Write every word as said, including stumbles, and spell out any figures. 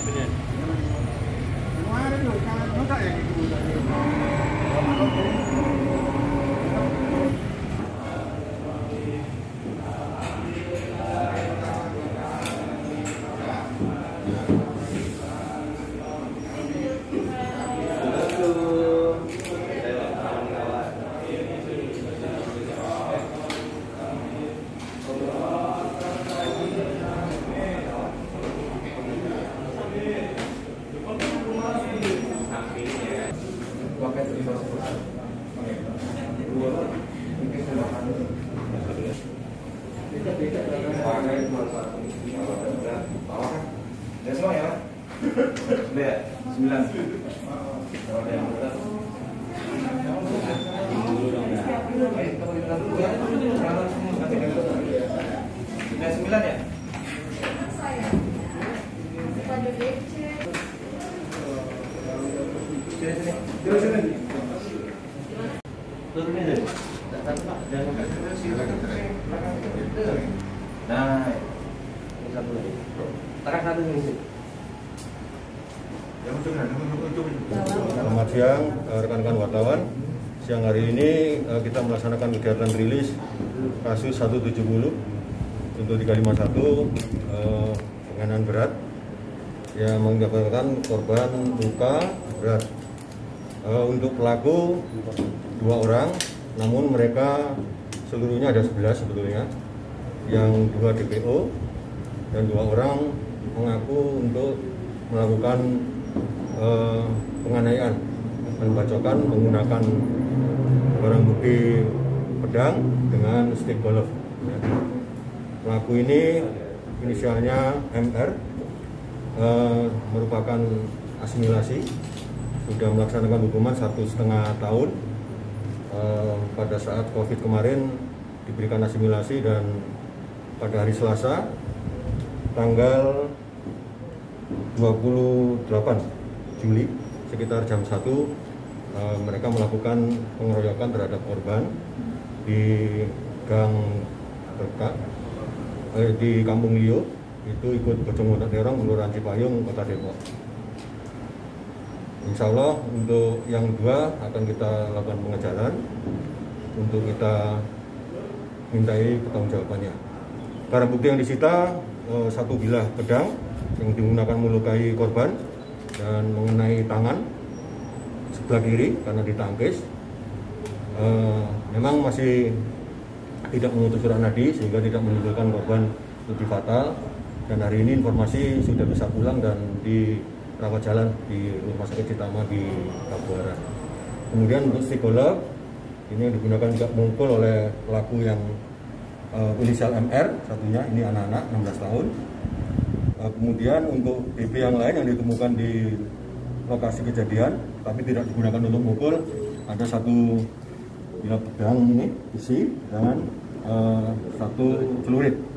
Benar. Kemarin loh, kan enggak ya gitu. Ya semua ya, ya sembilan. Sudah sembilan ya. Terus sini. Turunnya deh. Nah, Satu lagi. Tekan satu ini. Selamat siang rekan-rekan wartawan. Siang hari ini kita melaksanakan kegiatan rilis kasus seratus tujuh puluh untuk tiga lima satu eh, penganiayaan berat yang mengakibatkan korban luka berat. Eh, untuk pelaku dua orang, namun mereka seluruhnya ada sebelas sebetulnya, yang dua D P O dan dua orang mengaku untuk melakukan eh, penganiayaan dan bacokan menggunakan barang bukti pedang dengan stick golf. Pelaku ini inisialnya M R, eh, merupakan asimilasi, sudah melaksanakan hukuman satu setengah tahun. Eh, pada saat COVID kemarin diberikan asimilasi dan pada hari Selasa tanggal dua puluh delapan Juli sekitar jam satu eh, mereka melakukan pengeroyokan terhadap korban di Gang Berkah eh, di Kampung Lio, itu ikut Bojong Terong, Kelurahan Cipayung, Kota Depok. Insya Allah untuk yang dua akan kita lakukan pengejaran untuk kita mintai pertanggungjawabannya. Barang bukti yang disita eh, satu bilah pedang yang digunakan melukai korban dan mengenai tangan sebelah kiri karena ditangkis. Eh, memang masih tidak memutus surat nadi sehingga tidak menimbulkan korban lebih fatal, dan hari ini informasi sudah bisa pulang dan dirawat jalan di Rumah Sakit Citama di Kabupaten. Kemudian untuk psikolog ini yang digunakan juga mengukul oleh pelaku yang uh, inisial M R, satunya ini anak-anak enam belas tahun. Uh, kemudian untuk B P yang lain yang ditemukan di lokasi kejadian tapi tidak digunakan untuk mukul, ada satu bilah pedang ini isi dengan uh, satu celurit.